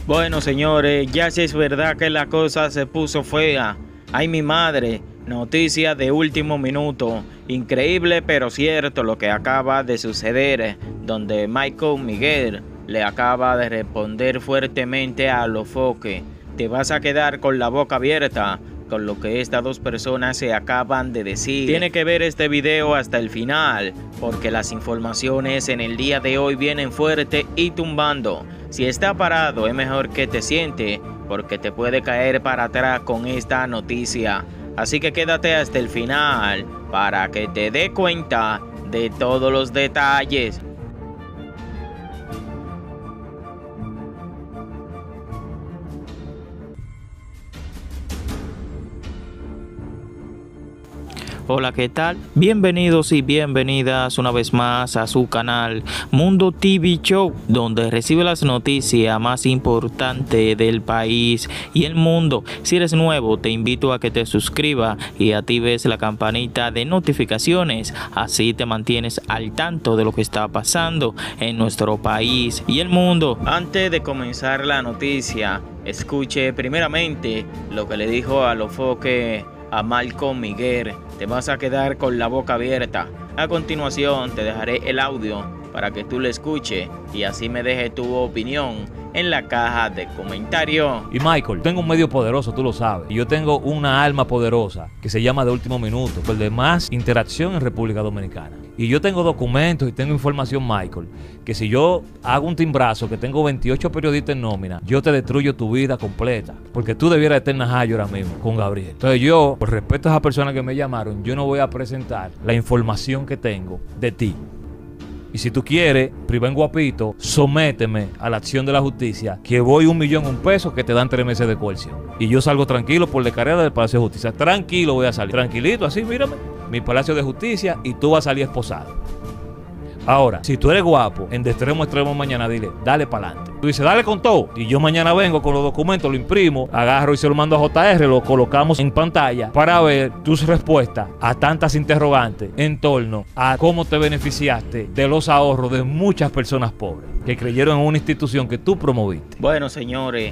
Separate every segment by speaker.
Speaker 1: Bueno, señores, ya si es verdad que la cosa se puso fea. Ay, mi madre, noticia de último minuto. Increíble pero cierto lo que acaba de suceder, donde Michael Miguel le acaba de responder fuertemente a Alofoque. Te vas a quedar con la boca abierta con lo que estas dos personas se acaban de decir. Tiene que ver este video hasta el final, porque las informaciones en el día de hoy vienen fuerte y tumbando. Si está parado es mejor que te siente, porque te puede caer para atrás con esta noticia. Así que quédate hasta el final para que te dé cuenta de todos los detalles. Hola, ¿qué tal? Bienvenidos y bienvenidas una vez más a su canal Mundo TV Show, donde recibe las noticias más importantes del país y el mundo. Si eres nuevo, te invito a que te suscribas y actives la campanita de notificaciones, así te mantienes al tanto de lo que está pasando en nuestro país y el mundo. Antes de comenzar la noticia, escuche primeramente lo que le dijo Alofoque a Michael Miguel. Te vas a quedar con la boca abierta. A continuación te dejaré el audio para que tú lo escuches y así me dejes tu opinión en la caja de comentarios.
Speaker 2: Y Michael, tengo un medio poderoso, tú lo sabes. Y yo tengo una alma poderosa que se llama De Último Minuto, el de más interacción en República Dominicana. Y yo tengo documentos y tengo información, Michael, que si yo hago un timbrazo, que tengo 28 periodistas en nómina, yo te destruyo tu vida completa. Porque tú debieras estar en Najayo ahora mismo con Gabriel. Entonces yo, por respeto a esas personas que me llamaron, yo no voy a presentar la información que tengo de ti. Y si tú quieres, privar en guapito, sométeme a la acción de la justicia, que voy $1.000.000 pesos que te dan 3 meses de coerción. Y yo salgo tranquilo por la carrera del Palacio de Justicia. Tranquilo voy a salir. Tranquilito, así, mírame. Mi Palacio de Justicia y tú vas a salir esposado. Ahora, si tú eres guapo, en de extremo a extremo mañana, dile, dale para adelante. Tú dices, dale con todo. Y yo mañana vengo con los documentos, lo imprimo, agarro y se lo mando a JR, lo colocamos en pantalla para ver tus respuestas a tantas interrogantes en torno a cómo te beneficiaste de los ahorros de muchas personas pobres que creyeron en una institución que tú promoviste.
Speaker 1: Bueno, señores,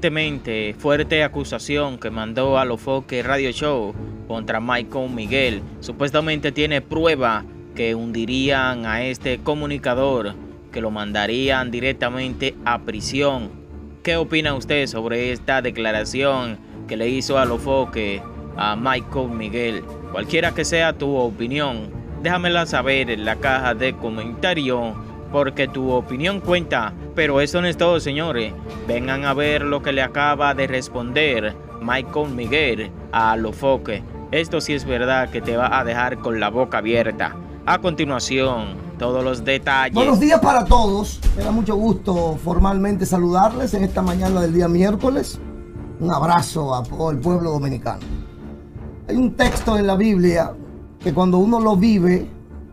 Speaker 1: fuerte acusación que mandó Alofoque Radio Show contra Michael Miguel. Supuestamente tiene prueba que hundirían a este comunicador, que lo mandarían directamente a prisión. ¿Qué opina usted sobre esta declaración que le hizo Alofoque a Michael Miguel? Cualquiera que sea tu opinión, déjamela saber en la caja de comentarios, porque tu opinión cuenta. Pero eso no es todo, señores. Vengan a ver lo que le acaba de responder Michael Miguel a Alofoque. Esto sí es verdad que te va a dejar con la boca abierta. A continuación, todos los detalles.
Speaker 3: Buenos días para todos. Me da mucho gusto formalmente saludarles en esta mañana del día miércoles. Un abrazo a todo el pueblo dominicano. Hay un texto en la Biblia que cuando uno lo vive,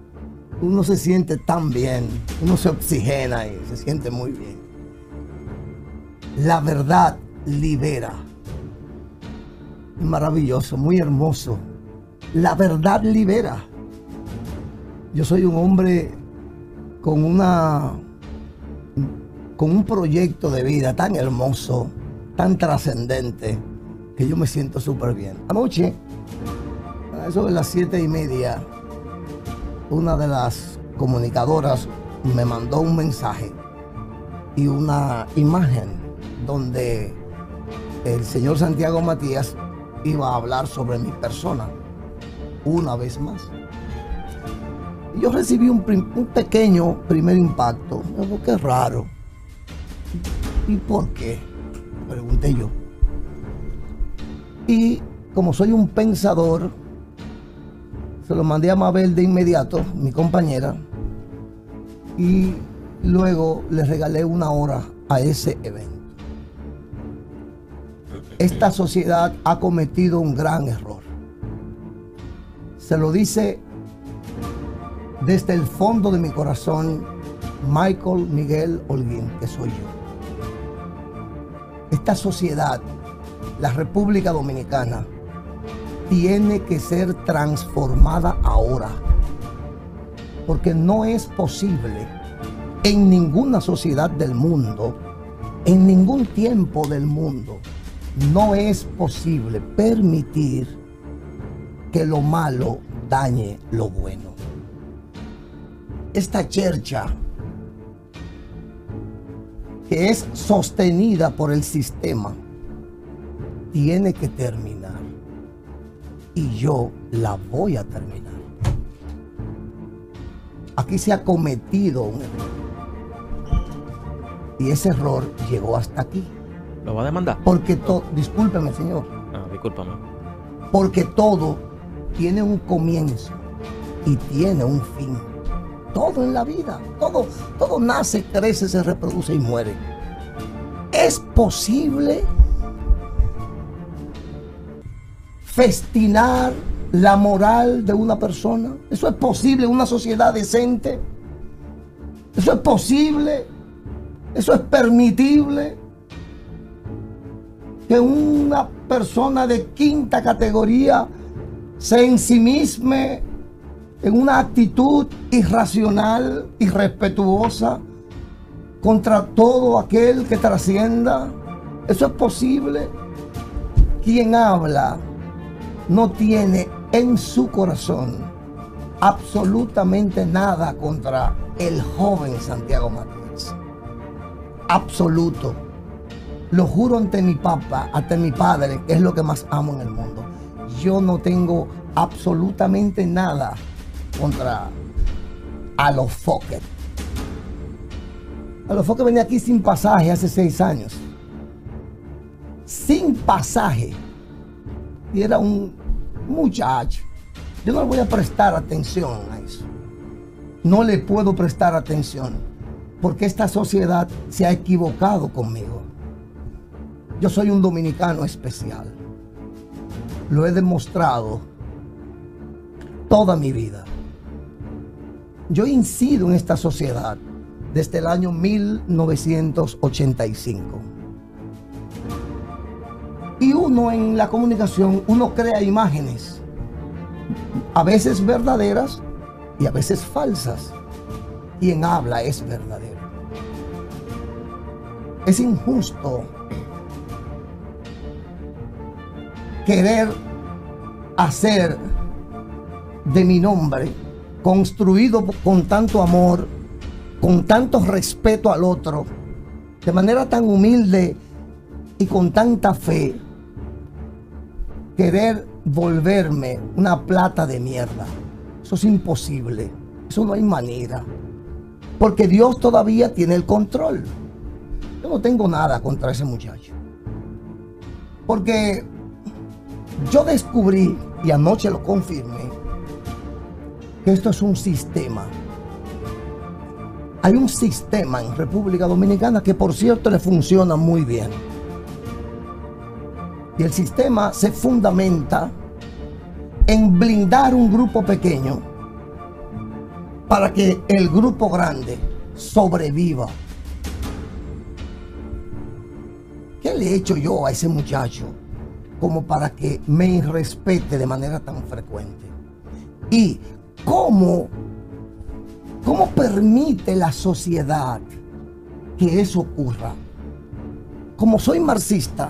Speaker 3: uno se siente tan bien. Uno se oxigena y se siente muy bien. La verdad libera. Maravilloso, muy hermoso. La verdad libera. Yo soy un hombre con un proyecto de vida tan hermoso, tan trascendente, que yo me siento súper bien. Anoche, a eso de las 7:30, una de las comunicadoras me mandó un mensaje y una imagen donde el señor Santiago Matías iba a hablar sobre mi persona una vez más. Yo recibí un pequeño primer impacto. Qué raro. ¿Y por qué? Pregunté yo. Y como soy un pensador, se lo mandé a Mabel de inmediato, mi compañera, y luego le regalé 1 hora a ese evento. Esta sociedad ha cometido un gran error. Se lo dice desde el fondo de mi corazón, Michael Miguel Holguín, que soy yo. Esta sociedad, la República Dominicana, tiene que ser transformada ahora. Porque no es posible en ninguna sociedad del mundo En ningún tiempo del mundo no es posible permitir que lo malo dañe lo bueno. Esta chercha que es sostenida por el sistema tiene que terminar, y yo la voy a terminar. Aquí se ha cometido un error, y ese error llegó hasta aquí.
Speaker 1: ¿Lo va a demandar?
Speaker 3: Porque todo, discúlpeme, señor,
Speaker 1: Discúlpame.
Speaker 3: porque todo tiene un comienzo y tiene un fin. Todo en la vida, todo nace, crece, se reproduce y muere. ¿Es posible festinar la moral de una persona? ¿Eso es posible en una sociedad decente? ¿Eso es posible? ¿Eso es permitible? Que una persona de quinta categoría se ensimisme en una actitud irracional, irrespetuosa contra todo aquel que trascienda. ¿Eso es posible? Quien habla no tiene en su corazón absolutamente nada contra el joven Santiago Matías. Absoluto. Lo juro ante mi papá, ante mi padre, que es lo que más amo en el mundo. Yo no tengo absolutamente nada contra Alofoque. Alofoque venía aquí sin pasaje hace 6 años. Sin pasaje. Y era un muchacho. Yo no le voy a prestar atención a eso. No le puedo prestar atención, porque esta sociedad se ha equivocado conmigo. Yo soy un dominicano especial. Lo he demostrado toda mi vida. Yo incido en esta sociedad desde el año 1985. Y uno en la comunicación, uno crea imágenes, a veces verdaderas y a veces falsas. Quien habla es verdadero. Es injusto querer hacer de mi nombre, construido con tanto amor, con tanto respeto al otro, de manera tan humilde y con tanta fe, querer volverme una plata de mierda. Eso es imposible. Eso no hay manera. Porque Dios todavía tiene el control. Yo no tengo nada contra ese muchacho. Porque yo descubrí, y anoche lo confirmé, que esto es un sistema. Hay un sistema en República Dominicana que, por cierto, le funciona muy bien. Y el sistema se fundamenta en blindar un grupo pequeño para que el grupo grande sobreviva. ¿Qué le he hecho yo a ese muchacho como para que me irrespete de manera tan frecuente? ¿Y cómo permite la sociedad que eso ocurra? Como soy marxista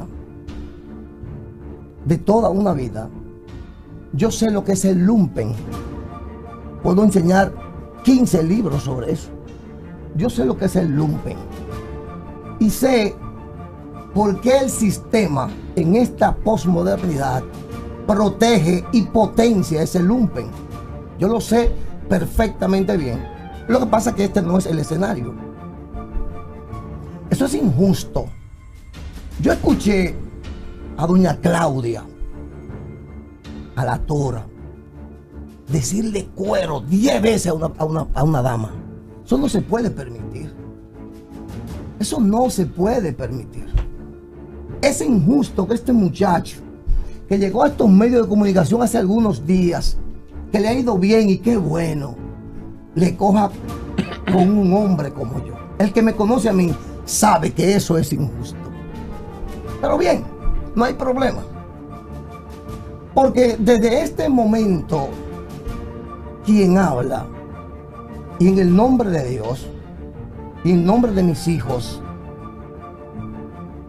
Speaker 3: de toda una vida, yo sé lo que es el lumpen. Puedo enseñar 15 libros sobre eso. Yo sé lo que es el lumpen. Y sé por qué el sistema en esta posmodernidad protege y potencia ese lumpen. Yo lo sé perfectamente bien. Lo que pasa es que este no es el escenario. Eso es injusto. Yo escuché a doña Claudia, a la tora, decirle cuero 10 veces a una dama. Eso no se puede permitir. Eso no se puede permitir. Es injusto que este muchacho, que llegó a estos medios de comunicación hace algunos días, que le ha ido bien y qué bueno, le coja con un hombre como yo. El que me conoce a mí sabe que eso es injusto. Pero bien, no hay problema. Porque desde este momento, quien habla, y en el nombre de Dios, y en nombre de mis hijos,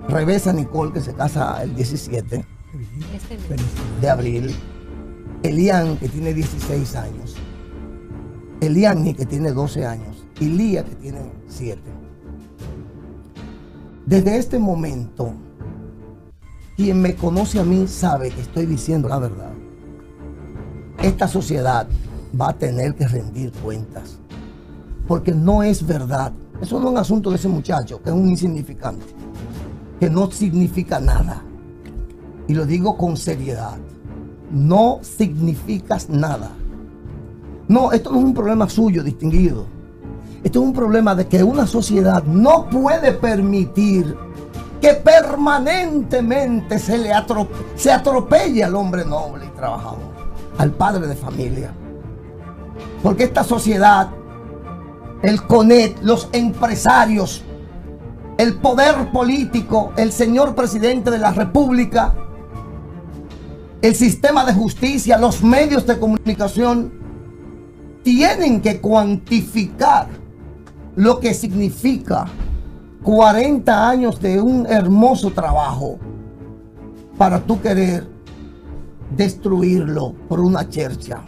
Speaker 3: Revesa Nicole, que se casa el 17 de abril. Elian, que tiene 16 años. Eliani, que tiene 12 años. Y Lía, que tiene 7. Desde este momento, quien me conoce a mí sabe que estoy diciendo la verdad. Esta sociedad va a tener que rendir cuentas. Porque no es verdad. Eso no es un asunto de ese muchacho, que es un insignificante, que no significa nada. Y lo digo con seriedad. No significas nada. No, esto no es un problema suyo, distinguido. Esto es un problema de que una sociedad no puede permitir que permanentemente se atropelle al hombre noble y trabajador, al padre de familia. Porque esta sociedad, el CONET, los empresarios, el poder político, el señor presidente de la República, el sistema de justicia, los medios de comunicación, tienen que cuantificar lo que significa 40 años de un hermoso trabajo para tú querer destruirlo por una chercha.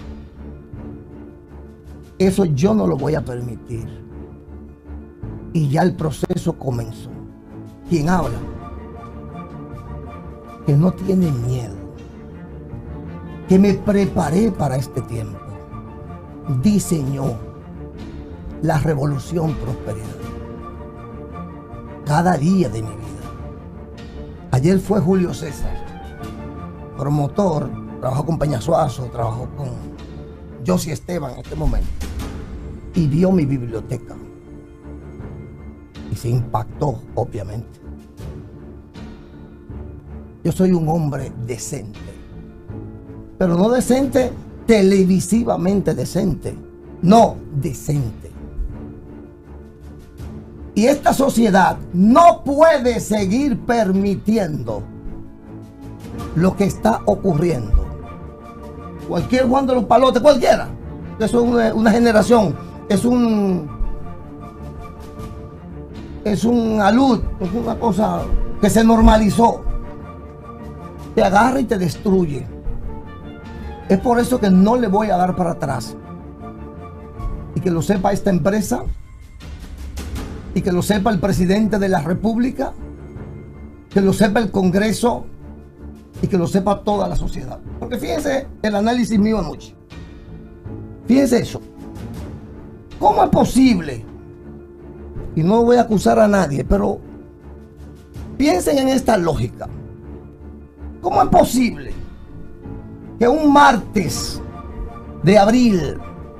Speaker 3: Eso yo no lo voy a permitir. Y ya el proceso comenzó. ¿Quién habla? Que no tiene miedo. Que me preparé para este tiempo. Diseñó la revolución prosperidad. Cada día de mi vida. Ayer fue Julio César, promotor, trabajó con Peña Suazo, trabajó con Josie Esteban en este momento, y vio mi biblioteca y se impactó, obviamente. Yo soy un hombre decente, pero no decente televisivamente decente, no, decente. Y esta sociedad no puede seguir permitiendo lo que está ocurriendo. Cualquier Juan de los Palotes, cualquiera. Eso es una generación, es un alud, es una cosa que se normalizó. Te agarra y te destruye. Es por eso que no le voy a dar para atrás. Y que lo sepa esta empresa, y que lo sepa el presidente de la República, que lo sepa el Congreso, y que lo sepa toda la sociedad. Porque fíjense el análisis mío anoche. Fíjense eso. ¿Cómo es posible? Y no voy a acusar a nadie, pero piensen en esta lógica. ¿Cómo es posible que un martes de abril,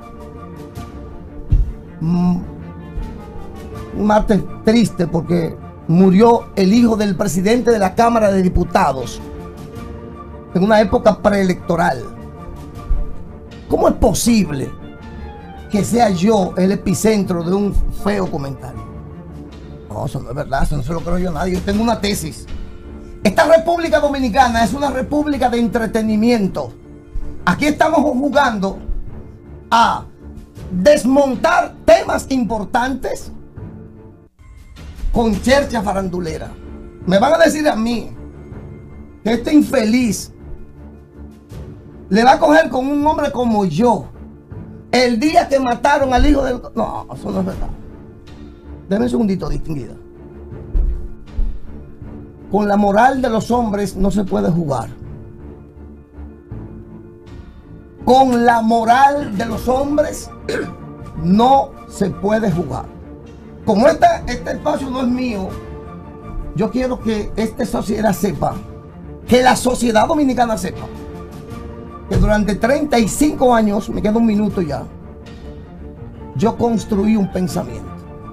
Speaker 3: un martes triste porque murió el hijo del presidente de la Cámara de Diputados en una época preelectoral, ¿cómo es posible que sea yo el epicentro de un feo comentario? No, eso no es verdad, eso no se lo creo yo a nadie. Yo tengo una tesis. Esta República Dominicana es una república de entretenimiento. Aquí estamos jugando a desmontar temas importantes con chercha farandulera. Me van a decir a mí que este infeliz le va a coger con un hombre como yo el día que mataron al hijo del... No, eso no es verdad. Deme un segundito, distinguida. Con la moral de los hombres no se puede jugar. Con la moral de los hombres no se puede jugar. Como este espacio no es mío, yo quiero que esta sociedad sepa, que la sociedad dominicana sepa, que durante 35 años, me queda un minuto ya, yo construí un pensamiento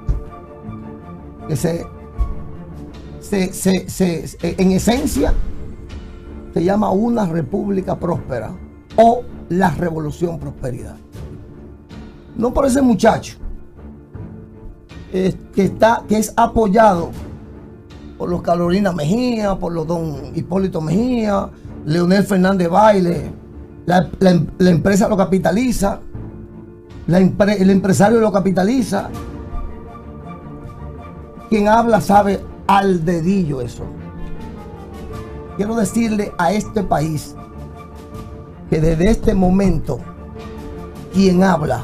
Speaker 3: que en esencia se llama una república próspera o la revolución prosperidad. No por ese muchacho que es apoyado por los Carolina Mejía, por los don Hipólito Mejía, Leonel Fernández Baile. La empresa lo capitaliza, el empresario lo capitaliza. Quien habla sabe al dedillo eso. Quiero decirle a este país que desde este momento quien habla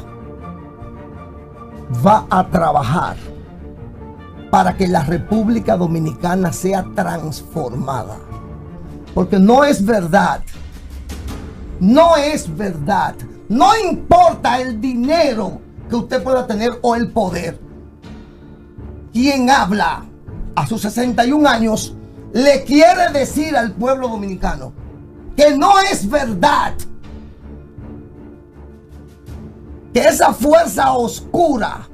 Speaker 3: va a trabajar para que la República Dominicana sea transformada. Porque no es verdad, no es verdad, no importa el dinero que usted pueda tener o el poder. Quien habla a sus 61 años le quiere decir al pueblo dominicano que no es verdad, que esa fuerza oscura,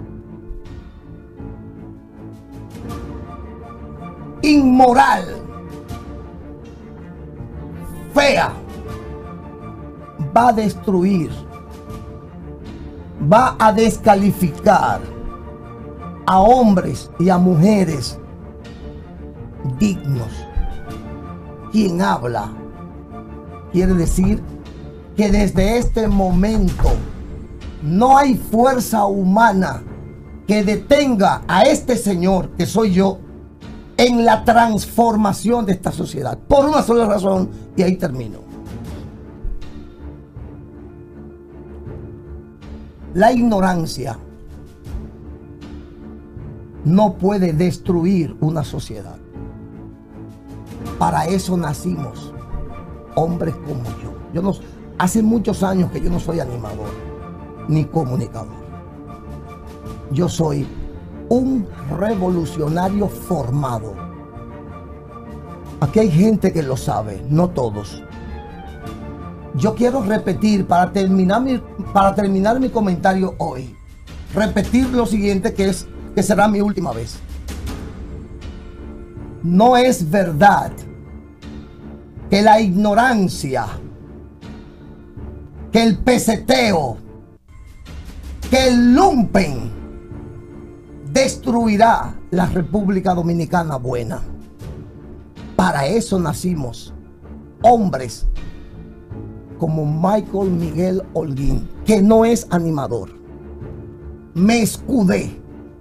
Speaker 3: inmoral, fea, va a destruir, va a descalificar a hombres y a mujeres dignos. Quien habla quiere decir que desde este momento no hay fuerza humana que detenga a este señor, que soy yo, en la transformación de esta sociedad. Por una sola razón, y ahí termino. La ignorancia no puede destruir una sociedad. Para eso nacimos hombres como yo. Hace muchos años que yo no soy animador ni comunicador. Yo soy un revolucionario formado. Aquí hay gente que lo sabe, no todos. Yo quiero repetir, para terminar mi comentario hoy, repetir lo siguiente que será mi última vez. No es verdad que la ignorancia, que el peseteo, que el lumpen destruirá la República Dominicana buena. Para eso nacimos hombres como Michael Miguel Holguín, que no es animador. Me escudé,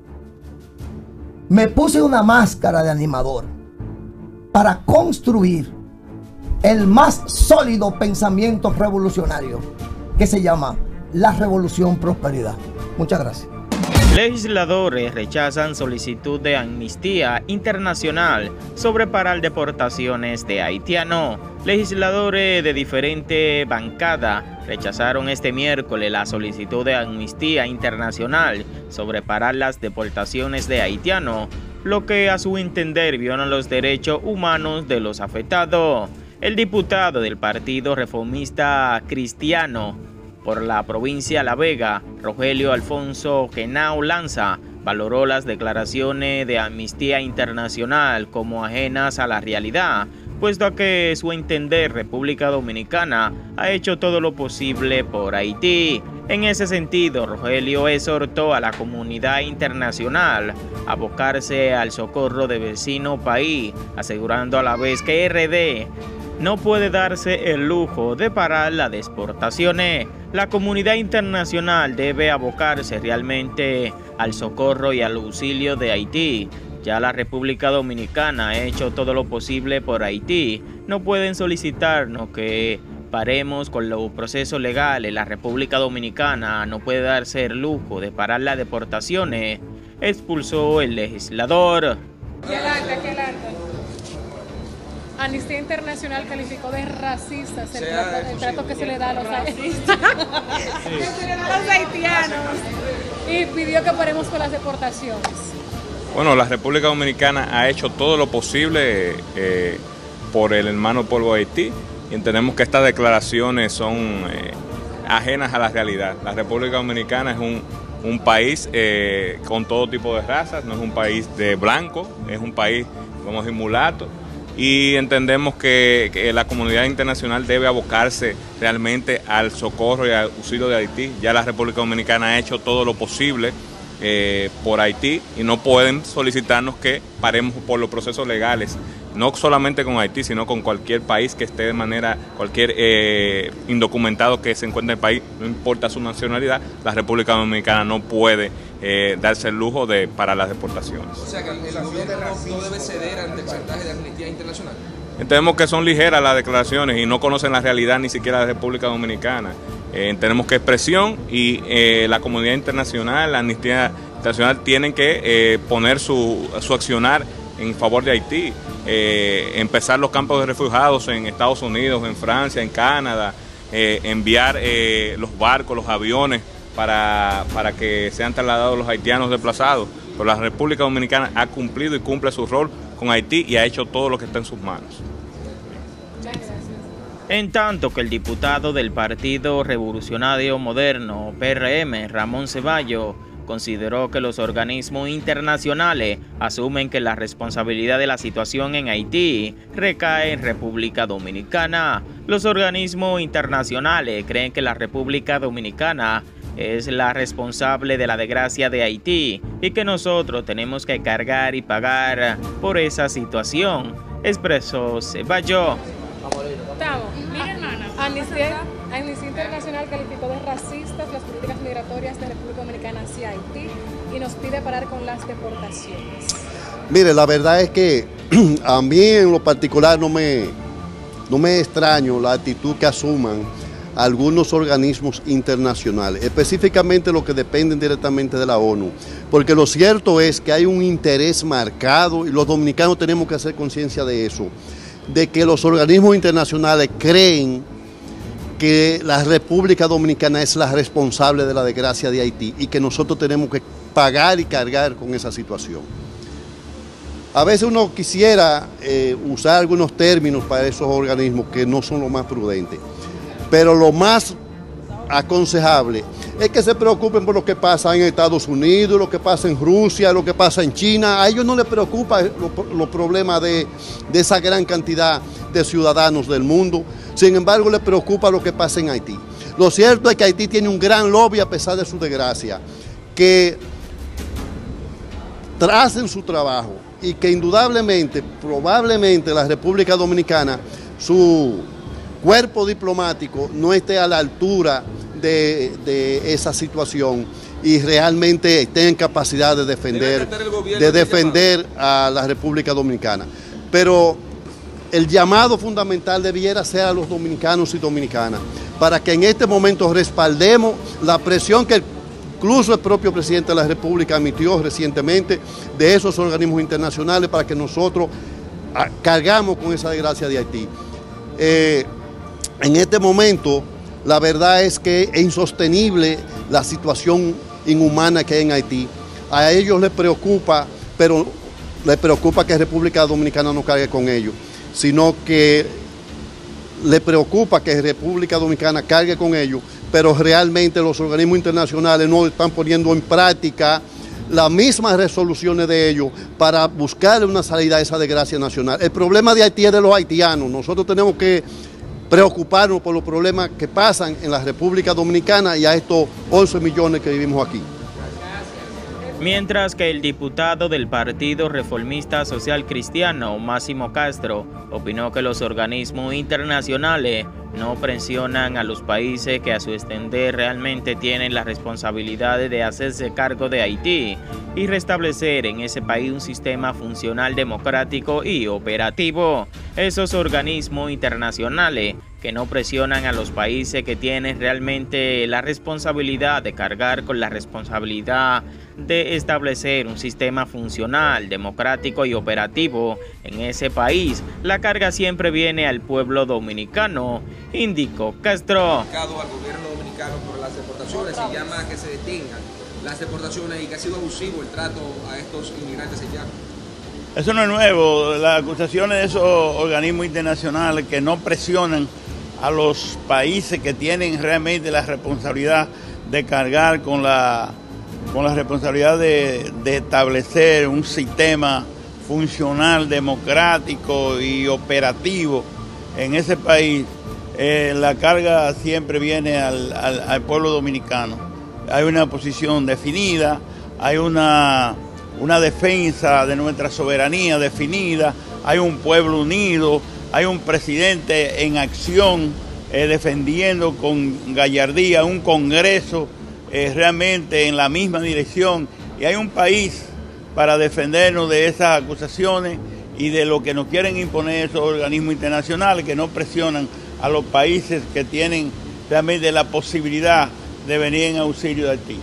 Speaker 3: me puse una máscara de animador para construir el más sólido pensamiento revolucionario, que se llama la Revolución Prosperidad. Muchas gracias.
Speaker 1: Legisladores rechazan solicitud de amnistía internacional sobre parar deportaciones de haitianos. Legisladores de diferente bancada rechazaron este miércoles la solicitud de amnistía internacional sobre parar las deportaciones de haitianos, lo que a su entender viola los derechos humanos de los afectados. El diputado del Partido Reformista Cristiano por la provincia de La Vega, Rogelio Alfonso Genao Lanza, valoró las declaraciones de Amnistía Internacional como ajenas a la realidad, puesto que su entender República Dominicana ha hecho todo lo posible por Haití. En ese sentido, Rogelio exhortó a la comunidad internacional a abocarse al socorro de vecino país, asegurando a la vez que RD no puede darse el lujo de parar las deportaciones. La comunidad internacional debe abocarse realmente al socorro y al auxilio de Haití. Ya la República Dominicana ha hecho todo lo posible por Haití. No pueden solicitarnos que paremos con los procesos legales. La República Dominicana no puede darse el lujo de parar las deportaciones, expulsó el legislador.
Speaker 4: ¿Qué alta? Amnistía Internacional calificó de racistas el trato que se le da a los haitianos y pidió que paremos con las deportaciones.
Speaker 5: Bueno, la República Dominicana ha hecho todo lo posible por el hermano pueblo de Haití y entendemos que estas declaraciones son ajenas a la realidad. La República Dominicana es un país con todo tipo de razas, no es un país de blanco, es un país, vamos a decir, mulato. Y entendemos que la comunidad internacional debe abocarse realmente al socorro y al auxilio de Haití. Ya la República Dominicana ha hecho todo lo posible por Haití y no pueden solicitarnos que paremos por los procesos legales, no solamente con Haití, sino con cualquier país que esté de manera, cualquier indocumentado que se encuentre en el país, no importa su nacionalidad, la República Dominicana no puede darse el lujo para las deportaciones.
Speaker 6: O sea que el gobierno no debe ceder ante el chantaje de Amnistía Internacional.
Speaker 5: Entendemos que son ligeras las declaraciones y no conocen la realidad ni siquiera de la República Dominicana. Entendemos que es presión y la comunidad internacional, la Amnistía Internacional tienen que poner su accionar en favor de Haití. Empezar los campos de refugiados en Estados Unidos, en Francia, en Canadá, enviar los barcos, los aviones para que sean trasladados los haitianos desplazados. Pero la República Dominicana ha cumplido y cumple su rol con Haití y ha hecho todo lo que está en sus manos.
Speaker 1: En tanto que el diputado del Partido Revolucionario Moderno, PRM, Ramón Ceballos, consideró que los organismos internacionales asumen que la responsabilidad de la situación en Haití recae en República Dominicana. Los organismos internacionales creen que la República Dominicana es la responsable de la desgracia de Haití y que nosotros tenemos que cargar y pagar por esa situación, expresó Ceballos.
Speaker 4: Amnistía Internacional calificó de racistas las políticas migratorias de República Dominicana hacia Haití y nos pide parar con las deportaciones.
Speaker 7: Mire, la verdad es que a mí en lo particular no me extraño la actitud que asuman algunos organismos internacionales, específicamente los que dependen directamente de la ONU, porque lo cierto es que hay un interés marcado y los dominicanos tenemos que hacer conciencia de eso, de que los organismos internacionales creen que la República Dominicana es la responsable de la desgracia de Haití y que nosotros tenemos que pagar y cargar con esa situación. A veces uno quisiera usar algunos términos para esos organismos que no son lo más prudentes, pero lo más aconsejable es que se preocupen por lo que pasa en Estados Unidos, lo que pasa en Rusia, lo que pasa en China. A ellos no les preocupa los problemas de esa gran cantidad de ciudadanos del mundo. Sin embargo, les preocupa lo que pasa en Haití. Lo cierto es que Haití tiene un gran lobby a pesar de su desgracia, que hacen su trabajo y que indudablemente, probablemente la República Dominicana, su cuerpo diplomático no esté a la altura de esa situación y realmente esté en capacidad de defender a la República Dominicana. Pero el llamado fundamental debiera ser a los dominicanos y dominicanas para que en este momento respaldemos la presión que incluso el propio presidente de la República emitió recientemente de esos organismos internacionales para que nosotros cargamos con esa desgracia de Haití. En este momento, la verdad es que es insostenible la situación inhumana que hay en Haití. A ellos les preocupa, pero les preocupa que República Dominicana no cargue con ellos, sino que les preocupa que República Dominicana cargue con ellos, pero realmente los organismos internacionales no están poniendo en práctica las mismas resoluciones de ellos para buscar una salida a esa desgracia nacional. El problema de Haití es de los haitianos. Nosotros tenemos que preocuparnos por los problemas que pasan en la República Dominicana y a estos 11 millones que vivimos aquí.
Speaker 1: Mientras que el diputado del Partido Reformista Social Cristiano, Máximo Castro, opinó que los organismos internacionales no presionan a los países que a su entender realmente tienen la responsabilidad de hacerse cargo de Haití y restablecer en ese país un sistema funcional, democrático y operativo. Esos organismos internacionales que no presionan a los países que tienen realmente la responsabilidad de cargar con la responsabilidad de establecer un sistema funcional, democrático y operativo en ese país. La carga siempre viene al pueblo dominicano, indicó Castro.
Speaker 6: Al gobierno dominicano por las deportaciones y llama a que se detengan las deportaciones y que ha sido abusivo el trato a estos inmigrantes haitianos.
Speaker 8: Eso no es nuevo, las acusaciones de esos organismos internacionales que no presionan a los países que tienen realmente la responsabilidad de cargar con la responsabilidad de establecer un sistema funcional, democrático y operativo en ese país. La carga siempre viene al pueblo dominicano. Hay una posición definida, hay una defensa de nuestra soberanía definida, hay un pueblo unido, hay un presidente en acción defendiendo con gallardía un Congreso realmente en la misma dirección y hay un país para defendernos de esas acusaciones y de lo que nos quieren imponer esos organismos internacionales que no presionan a los países que tienen realmente la posibilidad de venir en auxilio de Haití.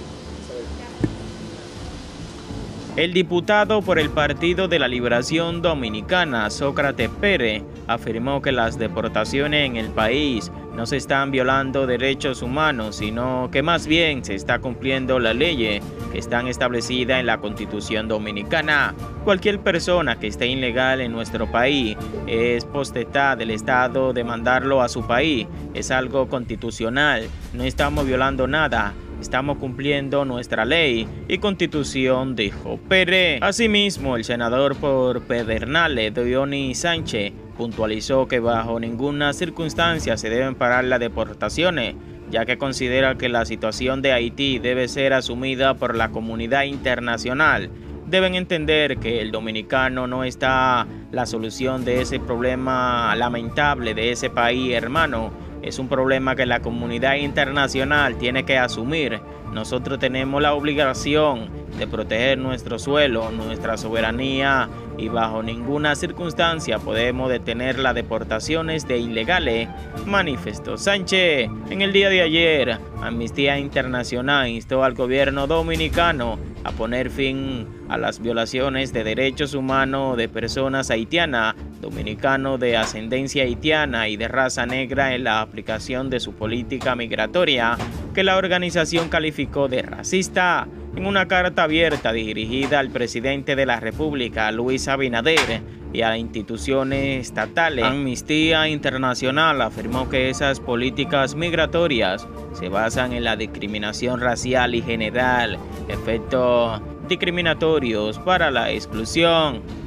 Speaker 1: El diputado por el Partido de la Liberación Dominicana, Sócrates Pérez, afirmó que las deportaciones en el país no se están violando derechos humanos, sino que más bien se está cumpliendo las leyes que están establecidas en la Constitución Dominicana. Cualquier persona que esté ilegal en nuestro país es potestad del Estado de mandarlo a su país. Es algo constitucional, no estamos violando nada. Estamos cumpliendo nuestra ley y constitución, dijo Pérez. Asimismo, el senador por Pedernales, Dionis Sánchez, puntualizó que bajo ninguna circunstancia se deben parar las deportaciones, ya que considera que la situación de Haití debe ser asumida por la comunidad internacional. Deben entender que el dominicano no está la solución de ese problema lamentable de ese país hermano. Es un problema que la comunidad internacional tiene que asumir. Nosotros tenemos la obligación de proteger nuestro suelo, nuestra soberanía y bajo ninguna circunstancia podemos detener las deportaciones de ilegales, manifestó Sánchez. En el día de ayer, Amnistía Internacional instó al gobierno dominicano a poner fin a las violaciones de derechos humanos de personas haitianas, dominicanos de ascendencia haitiana y de raza negra en la aplicación de su política migratoria, que la organización calificó de racista. En una carta abierta dirigida al presidente de la República, Luis Abinader, y a instituciones estatales, Amnistía Internacional afirmó que esas políticas migratorias se basan en la discriminación racial y general, efectos discriminatorios para la exclusión.